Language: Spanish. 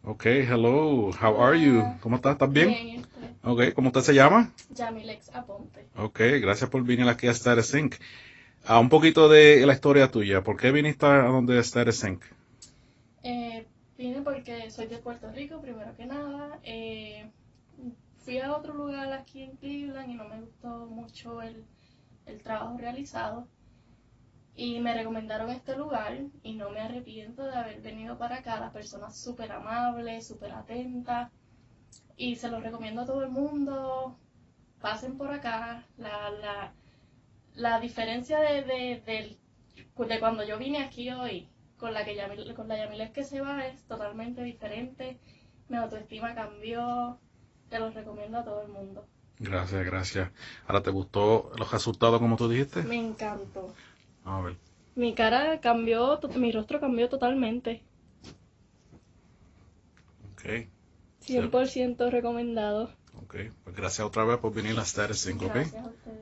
Okay, hello. How are you? Hola, ¿Cómo estás? ¿Estás bien? bien, este, Okay, ¿cómo usted se llama? Yamilex Aponte. Okay, gracias por venir aquí a Status Inc. Un poquito de la historia tuya. ¿Por qué viniste a donde Status Inc? Eh, Vine porque soy de Puerto Rico, primero que nada. Fui a otro lugar aquí en Cleveland y no me gustó mucho el trabajo realizado. Y me recomendaron este lugar y no me arrepiento de haber venido para acá. Las personas súper amables, súper atentas. Y se los recomiendo a todo el mundo. Pasen por acá. La diferencia de cuando yo vine aquí hoy con la Yamilet que se va es totalmente diferente. Mi autoestima cambió. Te los recomiendo a todo el mundo. Gracias, gracias. Ahora, ¿te gustó los resultados como tú dijiste? Me encantó. A ver. Mi cara cambió, mi rostro cambió totalmente. Okay. Cien por ciento recomendado. Ok. Pues gracias otra vez por venir a Status Inc. Ok. Gracias a ustedes.